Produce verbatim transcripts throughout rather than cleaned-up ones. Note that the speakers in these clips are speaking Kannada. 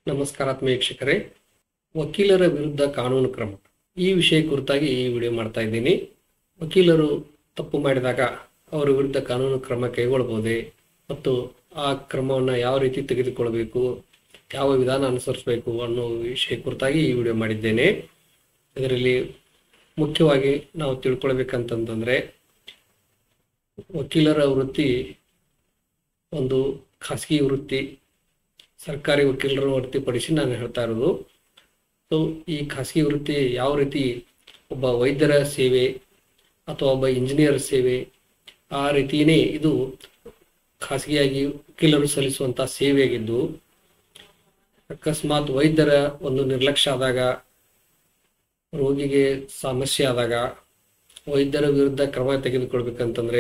ನಮಸ್ಕಾರ ಆತ್ಮೀಯ ವೀಕ್ಷಕರೇ, ವಕೀಲರ ವಿರುದ್ಧ ಕಾನೂನು ಕ್ರಮ ಈ ವಿಷಯ ಕುರಿತಾಗಿ ಈ ವಿಡಿಯೋ ಮಾಡ್ತಾ ಇದ್ದೀನಿ. ವಕೀಲರು ತಪ್ಪು ಮಾಡಿದಾಗ ಅವರ ವಿರುದ್ಧ ಕಾನೂನು ಕ್ರಮ ಕೈಗೊಳ್ಳಬಹುದೇ ಮತ್ತು ಆ ಕ್ರಮವನ್ನು ಯಾವ ರೀತಿ ತೆಗೆದುಕೊಳ್ಳಬೇಕು, ಯಾವ ವಿಧಾನ ಅನುಸರಿಸಬೇಕು ಅನ್ನೋ ವಿಷಯ ಕುರಿತಾಗಿ ಈ ವಿಡಿಯೋ ಮಾಡಿದ್ದೇನೆ. ಇದರಲ್ಲಿ ಮುಖ್ಯವಾಗಿ ನಾವು ತಿಳ್ಕೊಳ್ಬೇಕಂತಂದ್ರೆ ವಕೀಲರ ವೃತ್ತಿ ಒಂದು ಖಾಸಗಿ ವೃತ್ತಿ, ಸರ್ಕಾರಿ ವಕೀಲರ ಹೊರತುಪಡಿಸಿ ನಾನು ಹೇಳ್ತಾ ಇರೋದು. ಸೊ ಈ ಖಾಸಗಿ ವೃತ್ತಿ ಯಾವ ರೀತಿ ಒಬ್ಬ ವೈದ್ಯರ ಸೇವೆ ಅಥವಾ ಒಬ್ಬ ಇಂಜಿನಿಯರ್ ಸೇವೆ ಆ ರೀತಿಯೇ ಇದು ಖಾಸಗಿಯಾಗಿ ವಕೀಲರು ಸಲ್ಲಿಸುವಂಥ ಸೇವೆಯಾಗಿದ್ದು, ಅಕಸ್ಮಾತ್ ವೈದ್ಯರ ಒಂದು ನಿರ್ಲಕ್ಷ್ಯ ಆದಾಗ, ರೋಗಿಗೆ ಸಮಸ್ಯೆ ಆದಾಗ ವೈದ್ಯರ ವಿರುದ್ಧ ಕ್ರಮ ತೆಗೆದುಕೊಳ್ಬೇಕಂತಂದ್ರೆ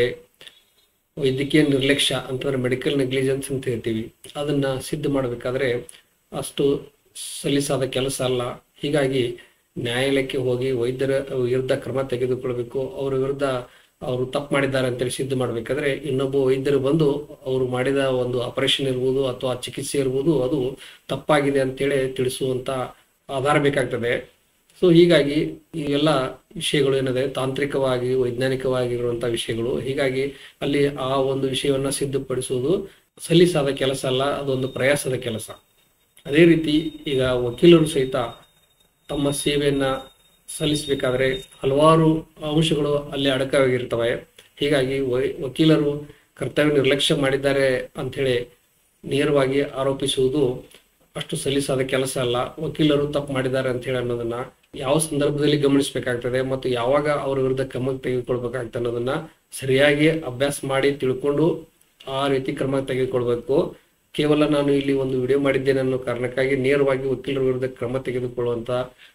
ವೈದ್ಯಕೀಯ ನಿರ್ಲಕ್ಷ್ಯ ಅಂತಂದ್ರೆ ಮೆಡಿಕಲ್ ನೆಗ್ಲಿಜೆನ್ಸ್ ಅಂತ ಹೇಳ್ತೀವಿ, ಅದನ್ನ ಸಿದ್ಧ ಮಾಡಬೇಕಾದ್ರೆ ಅಷ್ಟು ಸಲ್ಲಿಸಾದ ಕೆಲಸ ಅಲ್ಲ. ಹೀಗಾಗಿ ನ್ಯಾಯಾಲಯಕ್ಕೆ ಹೋಗಿ ವೈದ್ಯರ ವಿರುದ್ಧ ಕ್ರಮ ತೆಗೆದುಕೊಳ್ಬೇಕು. ಅವರ ವಿರುದ್ಧ ಅವರು ತಪ್ಪು ಮಾಡಿದ್ದಾರೆ ಅಂತೇಳಿ ಸಿದ್ಧ ಮಾಡಬೇಕಾದ್ರೆ ಇನ್ನೊಬ್ಬ ವೈದ್ಯರು ಬಂದು ಅವರು ಮಾಡಿದ ಒಂದು ಆಪರೇಷನ್ ಇರ್ಬೋದು ಅಥವಾ ಚಿಕಿತ್ಸೆ ಇರ್ಬೋದು ಅದು ತಪ್ಪಾಗಿದೆ ಅಂತೇಳಿ ತಿಳಿಸುವಂತ ಆಧಾರ ಬೇಕಾಗ್ತದೆ. ಸೊ ಹೀಗಾಗಿ ಇವೆಲ್ಲ ವಿಷಯಗಳು ಏನಿದೆ ತಾಂತ್ರಿಕವಾಗಿ ವೈಜ್ಞಾನಿಕವಾಗಿರುವಂಥ ವಿಷಯಗಳು. ಹೀಗಾಗಿ ಅಲ್ಲಿ ಆ ಒಂದು ವಿಷಯವನ್ನ ಸಿದ್ಧಪಡಿಸುವುದು ಸಲ್ಲಿಸಾದ ಕೆಲಸ ಅಲ್ಲ, ಅದೊಂದು ಪ್ರಯಾಸದ ಕೆಲಸ. ಅದೇ ರೀತಿ ಈಗ ವಕೀಲರು ಸಹಿತ ತಮ್ಮ ಸೇವೆಯನ್ನ ಸಲ್ಲಿಸಬೇಕಾದ್ರೆ ಹಲವಾರು ಅಂಶಗಳು ಅಲ್ಲಿ ಅಡಕವಾಗಿರ್ತವೆ. ಹೀಗಾಗಿ ವಕೀಲರು ಕರ್ತವ್ಯ ನಿರ್ಲಕ್ಷ್ಯ ಮಾಡಿದ್ದಾರೆ ಅಂಥೇಳಿ ನೇರವಾಗಿ ಆರೋಪಿಸುವುದು ಅಷ್ಟು ಸಲ್ಲಿಸಾದ ಕೆಲಸ ಅಲ್ಲ. ವಕೀಲರು ತಪ್ಪು ಮಾಡಿದ್ದಾರೆ ಅಂತ ಹೇಳಿ ಅನ್ನೋದನ್ನ ಯಾವ ಸಂದರ್ಭದಲ್ಲಿ ಗಮನಿಸಬೇಕಾಗ್ತದೆ ಮತ್ತು ಯಾವಾಗ ಅವರ ವಿರುದ್ಧ ಕ್ರಮ ತೆಗೆದುಕೊಳ್ಬೇಕಾಗ್ತದೆ ಅನ್ನೋದನ್ನ ಸರಿಯಾಗಿ ಅಭ್ಯಾಸ ಮಾಡಿ ತಿಳ್ಕೊಂಡು ಆ ರೀತಿ ಕ್ರಮ ತೆಗೆದುಕೊಳ್ಬೇಕು. ಕೇವಲ ನಾನು ಇಲ್ಲಿ ಒಂದು ವಿಡಿಯೋ ಮಾಡಿದ್ದೇನೆ ಅನ್ನೋ ಕಾರಣಕ್ಕಾಗಿ ನೇರವಾಗಿ ವಕೀಲರ ವಿರುದ್ಧ ಕ್ರಮ ತೆಗೆದುಕೊಳ್ಳುವಂತ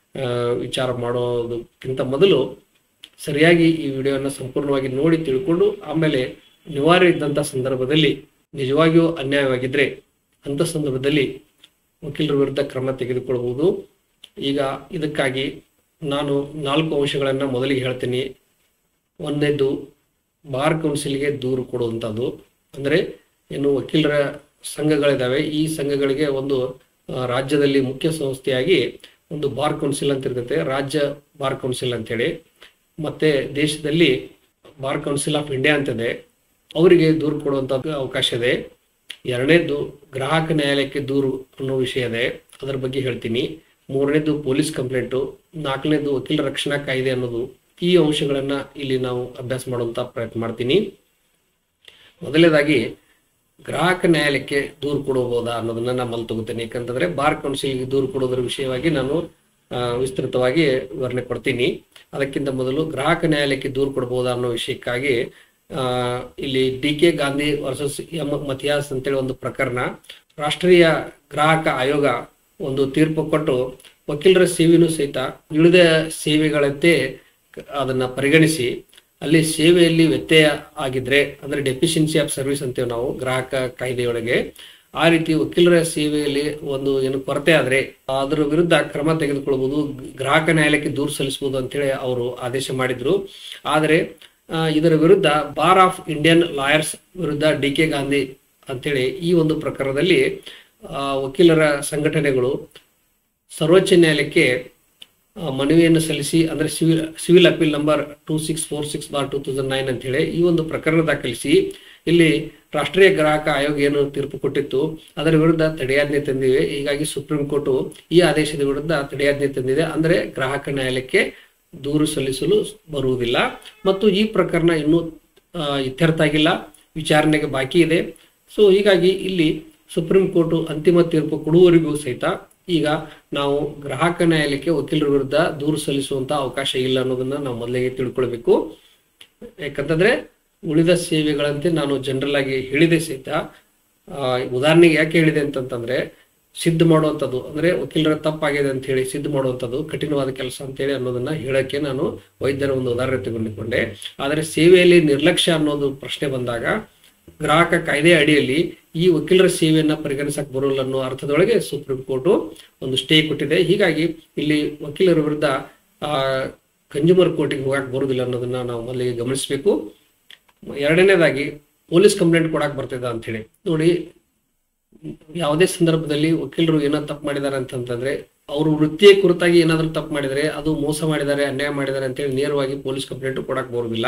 ವಿಚಾರ ಮಾಡೋದಕ್ಕಿಂತ ಮೊದಲು ಸರಿಯಾಗಿ ಈ ವಿಡಿಯೋನ ಸಂಪೂರ್ಣವಾಗಿ ನೋಡಿ ತಿಳ್ಕೊಂಡು ಆಮೇಲೆ ನಿವಾರ ಇದ್ದಂಥ ಸಂದರ್ಭದಲ್ಲಿ ನಿಜವಾಗಿಯೂ ಅನ್ಯಾಯವಾಗಿದ್ರೆ ಅಂತ ಸಂದರ್ಭದಲ್ಲಿ ವಕೀಲರ ವಿರುದ್ಧ ಕ್ರಮ ತೆಗೆದುಕೊಳ್ಳಬಹುದು. ಈಗ ಇದಕ್ಕಾಗಿ ನಾನು ನಾಲ್ಕು ಅಂಶಗಳನ್ನು ಮೊದಲಿಗೆ ಹೇಳ್ತೀನಿ. ಒಂದನೇದು ಬಾರ್ ಕೌನ್ಸಿಲ್ಗೆ ದೂರು ಕೊಡುವಂಥದ್ದು. ಅಂದರೆ ಏನು ವಕೀಲರ ಸಂಘಗಳಿದ್ದಾವೆ, ಈ ಸಂಘಗಳಿಗೆ ಒಂದು ರಾಜ್ಯದಲ್ಲಿ ಮುಖ್ಯ ಸಂಸ್ಥೆಯಾಗಿ ಒಂದು ಬಾರ್ ಕೌನ್ಸಿಲ್ ಅಂತ ಇರ್ತೈತೆ, ರಾಜ್ಯ ಬಾರ್ ಕೌನ್ಸಿಲ್ ಅಂತೇಳಿ. ಮತ್ತೆ ದೇಶದಲ್ಲಿ ಬಾರ್ ಕೌನ್ಸಿಲ್ ಆಫ್ ಇಂಡಿಯಾ ಅಂತಿದೆ, ಅವರಿಗೆ ದೂರು ಕೊಡುವಂಥ ಅವಕಾಶ ಇದೆ. ಎರಡನೇದು ಗ್ರಾಹಕ ನ್ಯಾಯಾಲಯಕ್ಕೆ ದೂರು ಅನ್ನೋ ವಿಷಯ ಇದೆ, ಅದರ ಬಗ್ಗೆ ಹೇಳ್ತೀನಿ. ಮೂರನೇದು ಪೊಲೀಸ್ ಕಂಪ್ಲೇಂಟು. ನಾಲ್ಕನೇದು ವಕೀಲ ರಕ್ಷಣಾ ಕಾಯ್ದೆ ಅನ್ನೋದು. ಈ ಅಂಶಗಳನ್ನ ಇಲ್ಲಿ ನಾವು ಅಭ್ಯಾಸ ಮಾಡುವಂತ ಪ್ರಯತ್ನ ಮಾಡ್ತೀನಿ. ಮೊದಲನೇದಾಗಿ ಗ್ರಾಹಕ ನ್ಯಾಯಾಲಯಕ್ಕೆ ದೂರು ಕೊಡಬಹುದಾ ಅನ್ನೋದನ್ನ ನಾನು ಅಲ್ಲಿ ತಗೋತೇನೆ. ಯಾಕಂತಂದ್ರೆ ಬಾರ್ ಕೌನ್ಸಿಲ್ಗೆ ದೂರು ಕೊಡೋದ್ರ ವಿಷಯವಾಗಿ ನಾನು ವಿಸ್ತೃತವಾಗಿ ವಿವರಣೆ ಕೊಡ್ತೀನಿ. ಅದಕ್ಕಿಂತ ಮೊದಲು ಗ್ರಾಹಕ ನ್ಯಾಯಾಲಯಕ್ಕೆ ದೂರು ಕೊಡಬಹುದಾ ಅನ್ನೋ ವಿಷಯಕ್ಕಾಗಿ ಆ ಇಲ್ಲಿ D K Gandhi versus M Mathias ಅಂತೇಳಿ ಒಂದು ಪ್ರಕರಣ, ರಾಷ್ಟ್ರೀಯ ಗ್ರಾಹಕ ಆಯೋಗ ಒಂದು ತೀರ್ಪು ಕೊಟ್ಟು ವಕೀಲರ ಸೇವೆನೂ ಸಹಿತ ಉಳಿದ ಸೇವೆಗಳಂತೆ ಅದನ್ನ ಪರಿಗಣಿಸಿ ಅಲ್ಲಿ ಸೇವೆಯಲ್ಲಿ ವ್ಯತ್ಯಯ ಆಗಿದ್ರೆ ಅಂದ್ರೆ ಡೆಫಿಷಿಯನ್ಸಿ ಆಫ್ ಸರ್ವಿಸ್ ಅಂತೇವೆ ನಾವು ಗ್ರಾಹಕ ಕಾಯ್ದೆಯೊಳಗೆ, ಆ ರೀತಿ ವಕೀಲರ ಸೇವೆಯಲ್ಲಿ ಒಂದು ಏನು ಕೊರತೆ ಆದ್ರೆ ಅದರ ವಿರುದ್ಧ ಕ್ರಮ ತೆಗೆದುಕೊಳ್ಬಹುದು, ಗ್ರಾಹಕ ನ್ಯಾಯಾಲಯಕ್ಕೆ ದೂರು ಸಲ್ಲಿಸಬಹುದು ಅಂತೇಳಿ ಅವರು ಆದೇಶ ಮಾಡಿದ್ರು. ಆದರೆ ಇದರ ವಿರುದ್ಧ ಬಾರ್ ಆಫ್ ಇಂಡಿಯನ್ ಲಾಯರ್ಸ್ ವಿರುದ್ಧ ಡಿ ಕೆ ಗಾಂಧಿ ಅಂತೇಳಿ ಈ ಒಂದು ಪ್ರಕರಣದಲ್ಲಿ ವಕೀಲರ ಸಂಘಟನೆಗಳು ಸರ್ವೋಚ್ಚ ನ್ಯಾಯಾಲಯಕ್ಕೆ ಮನವಿಯನ್ನು ಸಲ್ಲಿಸಿ ಅಂದ್ರೆ civil civil appeal number two six four six bar two thousand nine ಅಂತ ಹೇಳಿ ಈ ಒಂದು ಪ್ರಕರಣ ದಾಖಲಿಸಿ ಇಲ್ಲಿ ರಾಷ್ಟ್ರೀಯ ಗ್ರಾಹಕ ಆಯೋಗ ಏನು ತೀರ್ಪು ಕೊಟ್ಟಿತ್ತು ಅದರ ವಿರುದ್ಧ ತಡೆಯಾಜ್ಞೆ ತಂದಿವೆ. ಹೀಗಾಗಿ ಸುಪ್ರೀಂ ಕೋರ್ಟ್ ಈ ಆದೇಶದ ವಿರುದ್ಧ ತಡೆಯಾಜ್ಞೆ ತಂದಿದೆ, ಅಂದ್ರೆ ಗ್ರಾಹಕ ನ್ಯಾಯಾಲಯಕ್ಕೆ ದೂರು ಸಲ್ಲಿಸಲು ಬರುವುದಿಲ್ಲ. ಮತ್ತು ಈ ಪ್ರಕರಣ ಇನ್ನೂ ಇತ್ಯರ್ಥ ಆಗಿಲ್ಲ, ವಿಚಾರಣೆಗೆ ಬಾಕಿ ಇದೆ. ಸೊ ಹೀಗಾಗಿ ಇಲ್ಲಿ ಸುಪ್ರೀಂ ಕೋರ್ಟ್ ಅಂತಿಮ ತೀರ್ಪು ಕೊಡುವವರೆಗೂ ಸಹಿತ ಈಗ ನಾವು ಗ್ರಾಹಕ ನ್ಯಾಯಾಲಯಕ್ಕೆ ವಕೀಲರ ವಿರುದ್ಧ ದೂರು ಸಲ್ಲಿಸುವಂತ ಅವಕಾಶ ಇಲ್ಲ ಅನ್ನೋದನ್ನ ನಾವು ಮೊದಲಿಗೆ ತಿಳ್ಕೊಳ್ಬೇಕು. ಯಾಕಂತಂದ್ರೆ ಉಳಿದ ಸೇವೆಗಳಂತೆ ನಾನು ಜನರಲ್ ಆಗಿ ಹೇಳಿದೆ ಸಹಿತ, ಉದಾಹರಣೆಗೆ ಯಾಕೆ ಹೇಳಿದೆ ಅಂತಂತಂದ್ರೆ ಸಿದ್ಧ ಮಾಡುವಂಥದ್ದು ಅಂದ್ರೆ ವಕೀಲರ ತಪ್ಪಾಗಿದೆ ಅಂತ ಹೇಳಿ ಸಿದ್ಧ ಮಾಡುವಂಥದ್ದು ಕಠಿಣವಾದ ಕೆಲಸ ಅಂತೇಳಿ ಅನ್ನೋದನ್ನ ಹೇಳಕ್ಕೆ ನಾನು ವೈದ್ಯರ ಒಂದು ಉದಾಹರಣೆ ತೆಗೆದುಕೊಂಡೆ. ಆದರೆ ಸೇವೆಯಲ್ಲಿ ನಿರ್ಲಕ್ಷ್ಯ ಅನ್ನೋದು ಪ್ರಶ್ನೆ ಬಂದಾಗ ಗ್ರಾಹಕ ಕಾಯ್ದೆ ಅಡಿಯಲ್ಲಿ ಈ ವಕೀಲರ ಸೇವೆಯನ್ನ ಪರಿಗಣಿಸಕ್ ಬರೋಲ್ಲ ಅನ್ನೋ ಅರ್ಥದೊಳಗೆ ಸುಪ್ರೀಂ ಕೋರ್ಟ್ ಒಂದು ಸ್ಟೇ ಕೊಟ್ಟಿದೆ. ಹೀಗಾಗಿ ಇಲ್ಲಿ ವಕೀಲರ ವಿರುದ್ಧ ಆ ಕನ್ಸ್ಯೂಮರ್ ಕೋರ್ಟಿಗೆ ಹೋಗಕ್ ಬರುವುದಿಲ್ಲ ಅನ್ನೋದನ್ನ ನಾವು ಮೊದಲಿಗೆ ಗಮನಿಸಬೇಕು. ಎರಡನೇದಾಗಿ ಪೊಲೀಸ್ ಕಂಪ್ಲೇಂಟ್ ಕೊಡಕ್ ಬರ್ತಿದ್ದ ಅಂತ ಹೇಳಿ ನೋಡಿ, ಯಾವುದೇ ಸಂದರ್ಭದಲ್ಲಿ ವಕೀಲರು ಏನಾದ್ರು ತಪ್ಪು ಮಾಡಿದ್ದಾರೆ ಅಂತಂತಂದ್ರೆ ಅವರು ವೃತ್ತಿಯ ಕುರಿತಾಗಿ ಏನಾದರೂ ತಪ್ಪು ಮಾಡಿದರೆ ಅದು ಮೋಸ ಮಾಡಿದ್ದಾರೆ ಅನ್ಯಾಯ ಮಾಡಿದ್ದಾರೆ ಅಂತೇಳಿ ನೇರವಾಗಿ ಪೊಲೀಸ್ ಕಂಪ್ಲೇಂಟ್ ಕೊಡಕ್ಕೆ ಬರೋದಿಲ್ಲ.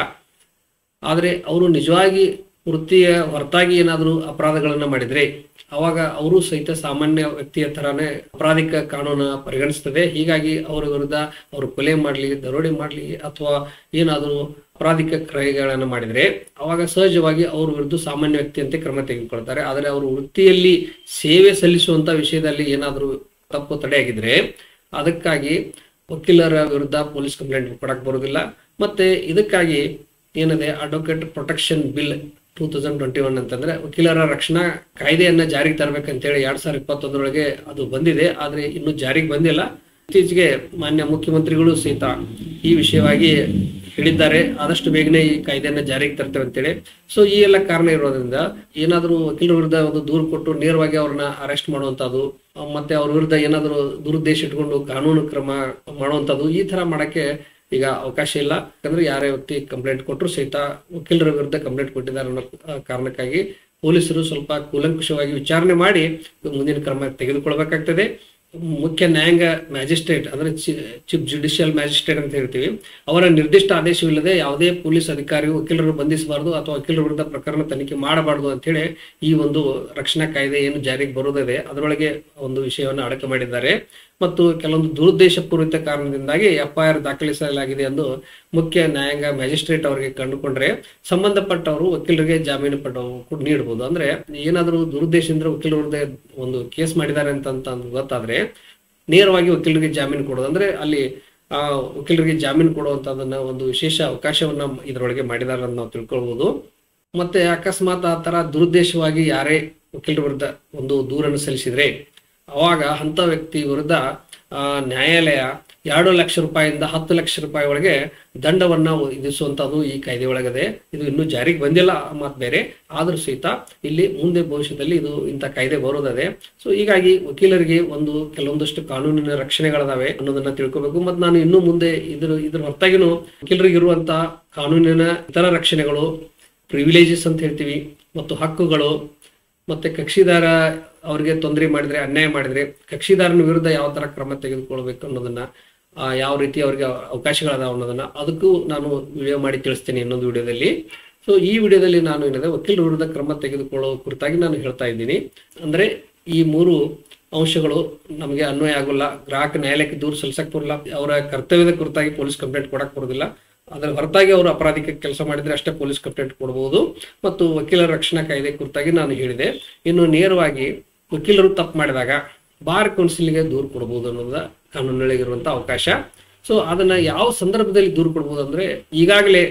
ಆದರೆ ಅವರು ನಿಜವಾಗಿ ವೃತ್ತಿಯ ಹೊರತಾಗಿ ಏನಾದರೂ ಅಪರಾಧಗಳನ್ನು ಮಾಡಿದರೆ ಅವಾಗ ಅವರು ಸಹಿತ ಸಾಮಾನ್ಯ ವ್ಯಕ್ತಿಯ ತರಾನೇ ಅಪರಾಧಿಕ ಕಾನೂನು ಪರಿಗಣಿಸ್ತದೆ. ಹೀಗಾಗಿ ಅವರ ವಿರುದ್ಧ ಅವರು ಕೊಲೆ ಮಾಡಲಿ, ದರೋಡೆ ಮಾಡಲಿ ಅಥವಾ ಏನಾದರೂ ಅಪರಾಧಿಕ ಕ್ರಿಯೆಗಳನ್ನು ಮಾಡಿದರೆ ಅವಾಗ ಸಹಜವಾಗಿ ಅವ್ರ ವಿರುದ್ಧ ಸಾಮಾನ್ಯ ವ್ಯಕ್ತಿಯಂತೆ ಕ್ರಮ ತೆಗೆದುಕೊಳ್ತಾರೆ. ಆದರೆ ಅವರು ವೃತ್ತಿಯಲ್ಲಿ ಸೇವೆ ಸಲ್ಲಿಸುವಂತ ವಿಷಯದಲ್ಲಿ ಏನಾದರೂ ತಪ್ಪು ತಡೆಯಾಗಿದ್ರೆ ಅದಕ್ಕಾಗಿ ವಕೀಲರ ವಿರುದ್ಧ ಪೊಲೀಸ್ ಕಂಪ್ಲೇಂಟ್ ಕೊಡಕ್ಕೆ ಬರೋದಿಲ್ಲ. ಮತ್ತೆ ಇದಕ್ಕಾಗಿ ಏನಿದೆ advocate protection bill two thousand twenty one ಅಂತಂದ್ರೆ ವಕೀಲರ ರಕ್ಷಣಾ ಕಾಯ್ದೆಯನ್ನ ಜಾರಿಗೆ ತರಬೇಕಂತೇಳಿ ಎರಡ್ ಸಾವಿರದ ಇಪ್ಪತ್ತೊಂದರೊಳಗೆ ಅದು ಬಂದಿದೆ. ಆದ್ರೆ ಇನ್ನು ಜಾರಿಗೆ ಬಂದಿಲ್ಲ. ಇತ್ತೀಚೆಗೆ ಮಾನ್ಯ ಮುಖ್ಯಮಂತ್ರಿಗಳು ಸಹಿತ ಈ ವಿಷಯವಾಗಿ ಹೇಳಿದ್ದಾರೆ, ಆದಷ್ಟು ಬೇಗನೆ ಈ ಕಾಯ್ದೆಯನ್ನ ಜಾರಿಗೆ ತರ್ತೇವೆ ಅಂತೇಳಿ. ಸೊ ಈ ಎಲ್ಲ ಕಾರಣ ಇರೋದ್ರಿಂದ ಏನಾದರೂ ವಕೀಲರ ವಿರುದ್ಧ ಒಂದು ದೂರು ಕೊಟ್ಟು ನೇರವಾಗಿ ಅವ್ರನ್ನ ಅರೆಸ್ಟ್ ಮಾಡುವಂತದ್ದು, ಮತ್ತೆ ಅವ್ರ ವಿರುದ್ಧ ಏನಾದರೂ ದುರುದ್ದೇಶ ಇಟ್ಕೊಂಡು ಕಾನೂನು ಕ್ರಮ ಮಾಡುವಂತದ್ದು ಈ ತರ ಮಾಡಕ್ಕೆ ಈಗ ಅವಕಾಶ ಇಲ್ಲ. ಯಾಕಂದ್ರೆ ಯಾರೇ ವ್ಯಕ್ತಿ ಕಂಪ್ಲೇಂಟ್ ಕೊಟ್ಟರು ಸಹಿತ ವಕೀಲರ ವಿರುದ್ಧ ಕಂಪ್ಲೇಂಟ್ ಕೊಟ್ಟಿದ್ದಾರೆ ಅನ್ನೋ ಕಾರಣಕ್ಕಾಗಿ ಪೊಲೀಸರು ಸ್ವಲ್ಪ ಕೂಲಂಕುಷವಾಗಿ ವಿಚಾರಣೆ ಮಾಡಿ ಮುಂದಿನ ಕ್ರಮ ತೆಗೆದುಕೊಳ್ಬೇಕಾಗ್ತದೆ. ಮುಖ್ಯ ನ್ಯಾಯಾಂಗ ಮ್ಯಾಜಿಸ್ಟ್ರೇಟ್ ಅಂದ್ರೆ ಚೀಫ್ ಜುಡಿಷಿಯಲ್ ಮ್ಯಾಜಿಸ್ಟ್ರೇಟ್ ಅಂತ ಹೇಳ್ತೀವಿ, ಅವರ ನಿರ್ದಿಷ್ಟ ಆದೇಶವಿಲ್ಲದೆ ಯಾವುದೇ ಪೊಲೀಸ್ ಅಧಿಕಾರಿಯು ವಕೀಲರು ಬಂಧಿಸಬಾರದು ಅಥವಾ ವಕೀಲರ ವಿರುದ್ಧ ಪ್ರಕರಣ ತನಿಖೆ ಮಾಡಬಾರದು ಅಂತ ಹೇಳಿ ಈ ಒಂದು ರಕ್ಷಣಾ ಕಾಯ್ದೆ ಏನು ಜಾರಿಗೆ ಬರೋದಿದೆ ಅದರೊಳಗೆ ಒಂದು ವಿಷಯವನ್ನು ಅಡಕ ಮಾಡಿದ್ದಾರೆ. ಮತ್ತು ಕೆಲವೊಂದು ದುರುದ್ದೇಶ ಪೂರಿತ ಕಾರಣದಿಂದಾಗಿ ಎಫ್ಐಆರ್ ದಾಖಲಿಸಲಾಗಿದೆ ಎಂದು ಮುಖ್ಯ ನ್ಯಾಯಾಂಗ ಮ್ಯಾಜಿಸ್ಟ್ರೇಟ್ ಅವರಿಗೆ ಕಂಡುಕೊಂಡ್ರೆ ಸಂಬಂಧಪಟ್ಟವರು ವಕೀಲರಿಗೆ ಜಾಮೀನು ಪಟ್ಟು ನೀಡಬಹುದು. ಅಂದ್ರೆ ಏನಾದರೂ ದುರುದ್ದೇಶದಿಂದ ವಕೀಲರ ವಿರುದ್ಧ ಒಂದು ಕೇಸ್ ಮಾಡಿದ್ದಾರೆ ಅಂತ ಗೊತ್ತಾದ್ರೆ ನೇರವಾಗಿ ವಕೀಲರಿಗೆ ಜಾಮೀನು ಕೊಡೋದು, ಅಂದ್ರೆ ಅಲ್ಲಿ ಆ ವಕೀಲರಿಗೆ ಜಾಮೀನು ಕೊಡುವಂತದನ್ನ ಒಂದು ವಿಶೇಷ ಅವಕಾಶವನ್ನ ಇದರೊಳಗೆ ಮಾಡಿದ್ದಾರೆ ಅಂತ ನಾವು ತಿಳ್ಕೊಳ್ಬಹುದು. ಮತ್ತೆ ಅಕಸ್ಮಾತ್ ಆ ತರ ದುರುದ್ದೇಶವಾಗಿ ಯಾರೇ ವಕೀಲರ ವಿರುದ್ಧ ಒಂದು ದೂರನ್ನು ಸಲ್ಲಿಸಿದ್ರೆ ಅವಾಗ ಅಂತ ವ್ಯಕ್ತಿ ವಿರುದ್ಧ ನ್ಯಾಯಾಲಯ ಎರಡು ಲಕ್ಷ ರೂಪಾಯಿಯಿಂದ ಹತ್ತು ಲಕ್ಷ ರೂಪಾಯಿ ಒಳಗೆ ದಂಡವನ್ನ ವಿಧಿಸುವಂತದ್ದು ಈ ಕಾಯ್ದೆ ಒಳಗದೆ. ಇದು ಇನ್ನೂ ಜಾರಿಗೆ ಬಂದಿಲ್ಲ ಮಾತು ಬೇರೆ, ಆದ್ರೂ ಸಹಿತ ಇಲ್ಲಿ ಮುಂದೆ ಭವಿಷ್ಯದಲ್ಲಿ ಇದು ಇಂಥ ಕಾಯ್ದೆ ಬರೋದದೆ. ಸೊ ಹೀಗಾಗಿ ವಕೀಲರಿಗೆ ಒಂದು ಕೆಲವೊಂದಷ್ಟು ಕಾನೂನಿನ ರಕ್ಷಣೆಗಳಿದಾವೆ ಅನ್ನೋದನ್ನ ತಿಳ್ಕೊಬೇಕು. ಮತ್ತು ನಾನು ಇನ್ನು ಮುಂದೆ ಇದ್ರ ಇದ್ರ ಹೊರತಾಗಿನೂ ವಕೀಲರಿಗೆ ಇರುವಂತಹ ಕಾನೂನಿನ ಇತರ ರಕ್ಷಣೆಗಳು, ಪ್ರಿವಿಲೇಜಸ್ ಅಂತ ಹೇಳ್ತೀವಿ, ಮತ್ತು ಹಕ್ಕುಗಳು, ಮತ್ತೆ ಕಕ್ಷಿದಾರ ಅವರಿಗೆ ತೊಂದರೆ ಮಾಡಿದ್ರೆ ಅನ್ಯಾಯ ಮಾಡಿದ್ರೆ ಕಕ್ಷಿದಾರನ ವಿರುದ್ಧ ಯಾವ ತರ ಕ್ರಮ ತೆಗೆದುಕೊಳ್ಬೇಕು ಅನ್ನೋದನ್ನ, ಯಾವ ರೀತಿ ಅವ್ರಿಗೆ ಅವಕಾಶಗಳದಾವ ಅನ್ನೋದನ್ನ ಅದಕ್ಕೂ ನಾನು ವಿಡಿಯೋ ಮಾಡಿ ತಿಳಿಸ್ತೇನೆ ಇನ್ನೊಂದು ವಿಡಿಯೋದಲ್ಲಿ. ಸೊ ಈ ವಿಡಿಯೋದಲ್ಲಿ ನಾನು ಏನಿದೆ ವಕೀಲರ ವಿರುದ್ಧ ಕ್ರಮ ತೆಗೆದುಕೊಳ್ಳೋ ಕುರಿತಾಗಿ ನಾನು ಹೇಳ್ತಾ ಇದ್ದೀನಿ. ಅಂದ್ರೆ ಈ ಮೂರು ಅಂಶಗಳು ನಮಗೆ ಅನ್ವಯ ಆಗೋಲ್ಲ. ಗ್ರಾಹಕ ನ್ಯಾಯಾಲಯಕ್ಕೆ ದೂರು ಸಲ್ಲಿಸಕ್ ಬರಲ್ಲ, ಅವರ ಕರ್ತವ್ಯದ ಕುರಿತಾಗಿ ಪೊಲೀಸ್ ಕಂಪ್ಲೇಂಟ್ ಕೊಡಕ್ ಬರೋದಿಲ್ಲ. ಅದರ ಹೊರತಾಗಿ ಅವರು ಅಪರಾಧಿಕ ಕೆಲಸ ಮಾಡಿದ್ರೆ ಅಷ್ಟೇ ಪೊಲೀಸ್ ಕಂಪ್ಲೇಂಟ್ ಕೊಡಬಹುದು. ಮತ್ತು ವಕೀಲರ ರಕ್ಷಣಾ ಕಾಯ್ದೆ ಕುರಿತಾಗಿ ನಾನು ಹೇಳಿದೆ. ಇನ್ನು ನೇರವಾಗಿ ವಕೀಲರು ತಪ್ಪು ಮಾಡಿದಾಗ ಬಾರ್ ಕೌನ್ಸಿಲ್ಗೆ ದೂರು ಕೊಡಬಹುದು ಅನ್ನೋದ ಕಾನೂನಿನೊಳಗಿರುವಂತಹ ಅವಕಾಶ. ಸೊ ಅದನ್ನ ಯಾವ ಸಂದರ್ಭದಲ್ಲಿ ದೂರು ಕೊಡಬಹುದು ಅಂದ್ರೆ ಈಗಾಗಲೇ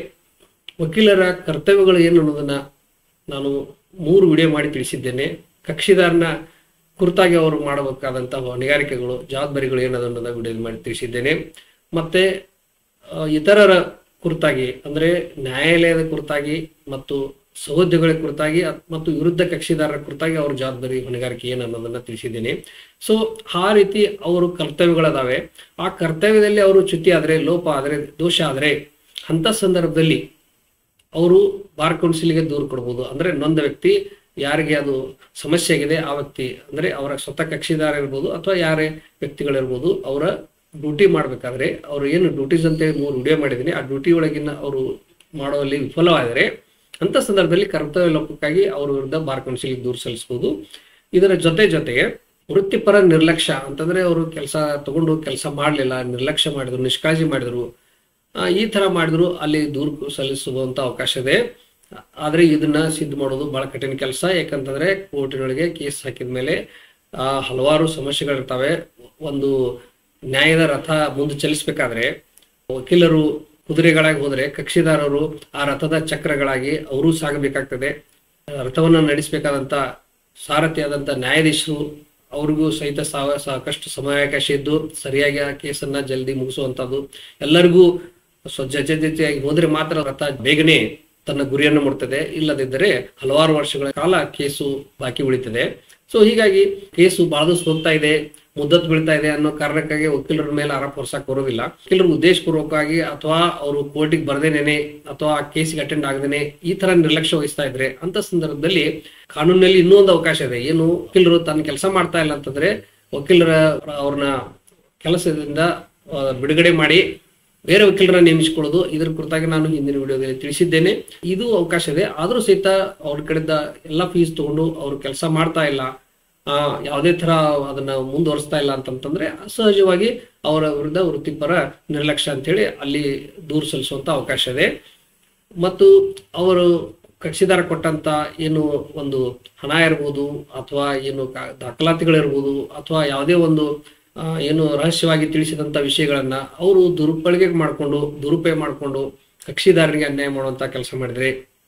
ವಕೀಲರ ಕರ್ತವ್ಯಗಳು ಏನು ಅನ್ನೋದನ್ನ ನಾನು ಮೂರು ವಿಡಿಯೋ ಮಾಡಿ ತಿಳಿಸಿದ್ದೇನೆ. ಕಕ್ಷಿದಾರನ ಕುರಿತಾಗಿ ಅವರು ಮಾಡಬೇಕಾದಂತಹ ಹೊಣೆಗಾರಿಕೆಗಳು, ಜವಾಬ್ದಾರಿಗಳು ಏನದನ್ನ ವಿಡಿಯೋ ಮಾಡಿ ತಿಳಿಸಿದ್ದೇನೆ. ಮತ್ತೆ ಇತರರ ಕುರಿತಾಗಿ ಅಂದ್ರೆ ನ್ಯಾಯಾಲಯದ ಕುರಿತಾಗಿ ಮತ್ತು ಸಹೋದ್ಯೋಗಿಗಳ ಕುರಿತಾಗಿ ಮತ್ತು ವಿರುದ್ಧ ಕಕ್ಷಿದಾರರ ಕುರಿತಾಗಿ ಅವ್ರ ಜವಾಬ್ದಾರಿ ಹೊಣೆಗಾರಿಕೆ ಏನು ಅನ್ನೋದನ್ನ ತಿಳಿಸಿದ್ದೇನೆ. ಸೊ ಆ ರೀತಿ ಅವರು ಕರ್ತವ್ಯಗಳದಾವೆ. ಆ ಕರ್ತವ್ಯದಲ್ಲಿ ಅವರು ಚ್ಯುತಿ ಆದ್ರೆ, ಲೋಪ ಆದ್ರೆ, ದೋಷ ಆದ್ರೆ ಅಂತ ಸಂದರ್ಭದಲ್ಲಿ ಅವರು ಬಾರ್ ಕೌನ್ಸಿಲ್ಗೆ ದೂರು ಕೊಡಬಹುದು. ಅಂದ್ರೆ ನೊಂದ ವ್ಯಕ್ತಿ ಯಾರಿಗೆ ಅದು ಸಮಸ್ಯೆ ಆಗಿದೆ ಆ ವ್ಯಕ್ತಿ ಅಂದ್ರೆ ಅವರ ಸ್ವತಃ ಕಕ್ಷಿದಾರ ಇರ್ಬೋದು ಅಥವಾ ಯಾರೇ ವ್ಯಕ್ತಿಗಳಿರ್ಬೋದು, ಅವರ ಡ್ಯೂಟಿ ಮಾಡ್ಬೇಕಾದ್ರೆ ಅವ್ರು ಏನು ಡ್ಯೂಟೀಸ್ ಅಂತೇಳಿ ಮೂರು ವಿಡಿಯೋ ಮಾಡಿದ್ದೀನಿ, ಆ ಡ್ಯೂಟಿ ಒಳಗಿನ ಅವರು ಮಾಡುವಲ್ಲಿ ವಿಫಲವಾದರೆ ಅಂತ ಸಂದರ್ಭದಲ್ಲಿ ಕರ್ತವ್ಯ ಲೋಪಕ್ಕಾಗಿ ಅವ್ರ ವಿರುದ್ಧ ಬಾರ್ ಕೌನ್ಸಿಲ್ಗೆ ದೂರು ಸಲ್ಲಿಸಬಹುದು. ಇದರ ಜೊತೆ ಜೊತೆಗೆ ವೃತ್ತಿಪರ ನಿರ್ಲಕ್ಷ್ಯ ಅಂತಂದ್ರೆ ಅವರು ಕೆಲಸ ತಗೊಂಡು ಕೆಲಸ ಮಾಡಲಿಲ್ಲ, ನಿರ್ಲಕ್ಷ್ಯ ಮಾಡಿದ್ರು, ನಿಷ್ಕಾಳಜಿ ಮಾಡಿದ್ರು, ಈ ತರ ಮಾಡಿದ್ರು ಅಲ್ಲಿ ದೂರು ಸಲ್ಲಿಸುವಂತ ಅವಕಾಶ ಇದೆ. ಆದ್ರೆ ಇದನ್ನ ಸಿದ್ಧ ಮಾಡೋದು ಬಹಳ ಕಠಿಣ ಕೆಲಸ. ಯಾಕಂತಂದ್ರೆ ಕೋರ್ಟಿನೊಳಗೆ ಕೇಸ್ ಹಾಕಿದ ಮೇಲೆ ಆ ಹಲವಾರು ಸಮಸ್ಯೆಗಳಿರ್ತವೆ. ಒಂದು ನ್ಯಾಯದ ರಥ ಮುಂದೆ ಚಲಿಸ್ಬೇಕಾದ್ರೆ ವಕೀಲರು ಕುದುರೆಗಳಾಗಿ ಹೋದ್ರೆ ಕಕ್ಷಿದಾರರು ಆ ರಥದ ಚಕ್ರಗಳಾಗಿ ಅವರು ಸಾಗಬೇಕಾಗ್ತದೆ. ರಥವನ್ನ ನಡೆಸಬೇಕಾದಂತ ಸಾರಥಿಯಾದಂತ ನ್ಯಾಯಾಧೀಶರು ಅವ್ರಿಗೂ ಸಹಿತ ಸಾಕಷ್ಟು ಸಮಯಾವಕಾಶ ಇದ್ದು ಸರಿಯಾಗಿ ಆ ಕೇಸನ್ನ ಜಲ್ದಿ ಮುಗಿಸುವಂತದ್ದು. ಎಲ್ಲರಿಗೂ ಜೊತೆಯಾಗಿ ಹೋದ್ರೆ ಮಾತ್ರ ರಥ ಬೇಗನೆ ತನ್ನ ಗುರಿಯನ್ನು ಮುಟ್ತದೆ, ಇಲ್ಲದಿದ್ದರೆ ಹಲವಾರು ವರ್ಷಗಳ ಕಾಲ ಕೇಸು ಬಾಕಿ ಉಳಿತದೆ. ಸೊ ಹೀಗಾಗಿ ಕೇಸು ಬಹಳ ದಿವಸ ಹೋಗ್ತಾ ಇದೆ, ಮುದ್ದತ್ ಬೀಳ್ತಾ ಇದೆ ಅನ್ನೋ ಕಾರಣಕ್ಕಾಗಿ ವಕೀಲರ ಮೇಲೆ ಆರೋಪ ಹೊರಸಕ್ ಬರೋದಿಲ್ಲ. ವಕೀಲರು ಉದ್ದೇಶಪೂರ್ವಕವಾಗಿ ಅಥವಾ ಅವರು ಕೋರ್ಟಿಗೆ ಬರ್ದೇನೇನೆ ಅಥವಾ ಕೇಸಿಗೆ ಅಟೆಂಡ್ ಆಗದೇನೆ ಈ ತರ ನಿರ್ಲಕ್ಷ್ಯ ವಹಿಸ್ತಾ ಇದ್ರೆ ಅಂತ ಸಂದರ್ಭದಲ್ಲಿ ಕಾನೂನಿನಲ್ಲಿ ಇನ್ನೂ ಒಂದು ಅವಕಾಶ ಇದೆ. ಏನು, ವಕೀಲರು ತನ್ನ ಕೆಲಸ ಮಾಡ್ತಾ ಇಲ್ಲ ಅಂತಂದ್ರೆ ವಕೀಲರ ಅವ್ರನ್ನ ಕೆಲಸದಿಂದ ಬಿಡುಗಡೆ ಮಾಡಿ ಬೇರೆ ವಕೀಲರನ್ನ ನೇಮಿಸಿಕೊಳ್ಳೋದು. ಇದರ ಕುರಿತಾಗಿ ನಾನು ಹಿಂದಿನ ವಿಡಿಯೋದಲ್ಲಿ ತಿಳಿಸಿದ್ದೇನೆ. ಇದು ಅವಕಾಶ ಇದೆ. ಆದ್ರೂ ಸಹಿತ ಅವ್ರ ಕಡೆದ ಎಲ್ಲಾ ಫೀಸ್ ತಗೊಂಡು ಅವ್ರು ಕೆಲಸ ಮಾಡ್ತಾ ಇಲ್ಲ, ಆ ಯಾವುದೇ ತರ ಅದನ್ನ ಮುಂದುವರಿಸ್ತಾ ಇಲ್ಲ ಅಂತಂತಂದ್ರೆ ಸಹಜವಾಗಿ ಅವರ ವಿರುದ್ಧ ವೃತ್ತಿಪರ ನಿರ್ಲಕ್ಷ್ಯ ಅಂತ ಹೇಳಿ ಅಲ್ಲಿ ದೂರು ಸಲ್ಲಿಸುವಂತ ಅವಕಾಶ ಇದೆ. ಮತ್ತು ಅವರು ಕಕ್ಷಿದಾರ ಕೊಟ್ಟಂತ ಏನು ಒಂದು ಹಣ ಇರ್ಬೋದು ಅಥವಾ ಏನು ದಾಖಲಾತಿಗಳಿರ್ಬೋದು ಅಥವಾ ಯಾವುದೇ ಒಂದು ಏನು ರಹಸ್ಯವಾಗಿ ತಿಳಿಸಿದಂತ ವಿಷಯಗಳನ್ನ ಅವರು ದುರುಪಯೋಗ ಮಾಡಿಕೊಂಡು ದುರುಪಯೋಗ ಮಾಡಿಕೊಂಡು ಕಕ್ಷಿದಾರರಿಗೆ ಅನ್ಯಾಯ ಮಾಡುವಂತ ಕೆಲಸ ಮಾಡಿದ್ರೆ